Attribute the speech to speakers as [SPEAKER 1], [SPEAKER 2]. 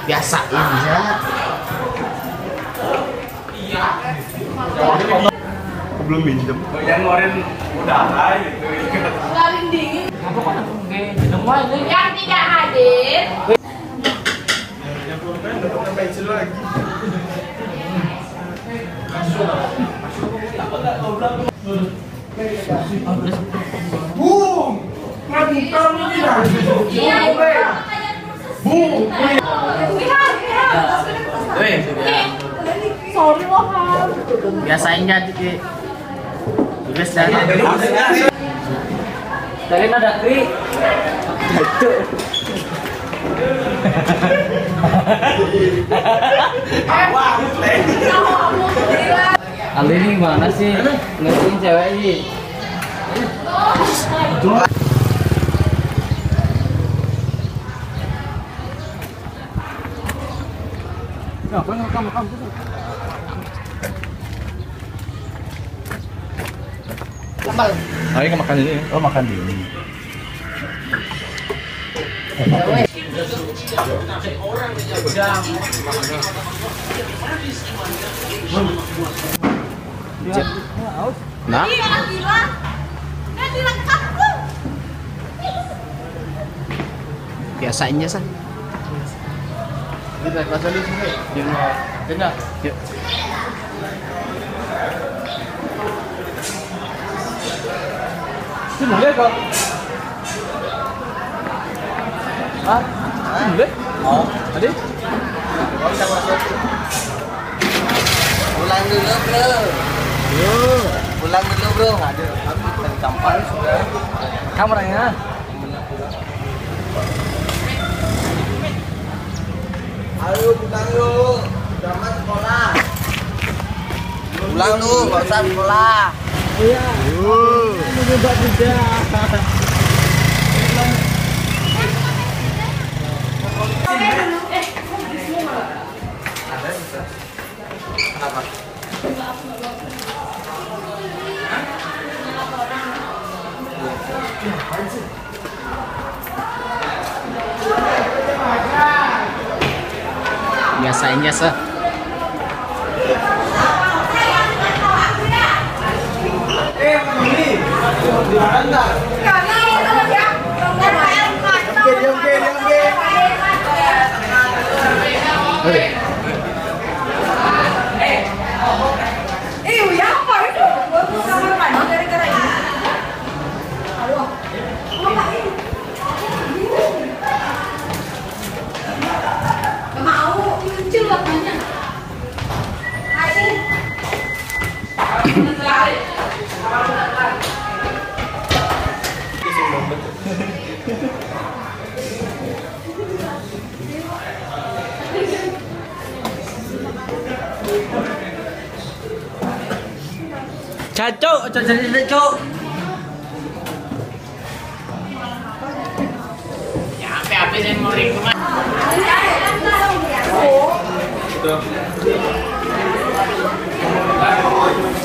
[SPEAKER 1] biasain ya. Iya. Belum minjem.
[SPEAKER 2] Yang ngeluarin udara gitu.
[SPEAKER 3] Ngeluarin dingin.
[SPEAKER 4] Apa kok nggak jeneng wae ini?
[SPEAKER 3] Yang tidak hadir.
[SPEAKER 2] Yang pulpen dapat pensil lagi. Boom! Ngabuka ini lah. Boom!
[SPEAKER 4] Weh,
[SPEAKER 3] Sorry loh, Ham.
[SPEAKER 4] biasain aja di tulis dari nada kri. Itu. Kali ini gimana sih ngertiin cewek ini?
[SPEAKER 1] Apa ngerekam Ayo makan ini. Oh, makan ini. Nah, biasainnya san.
[SPEAKER 4] Kita kelas dulu sini. Jangan.
[SPEAKER 1] Yuk.
[SPEAKER 4] Sini boleh kok. Ah, sini boleh. Oh, tadi.
[SPEAKER 5] Pulang dulu bro. Pulang dulu bro. Ada sampai sudah.
[SPEAKER 4] Kameranya.
[SPEAKER 5] Ayo pulang yuk. Jangan sekolah. Pulang lu, nggak usah sekolah.
[SPEAKER 4] Iya. Mencoba juga.
[SPEAKER 5] Kenapa?
[SPEAKER 4] Biasainnya sih.
[SPEAKER 2] Di mana?
[SPEAKER 4] Cacok, cacok. Ya, apa sih mau ringkuman?
[SPEAKER 2] Itu.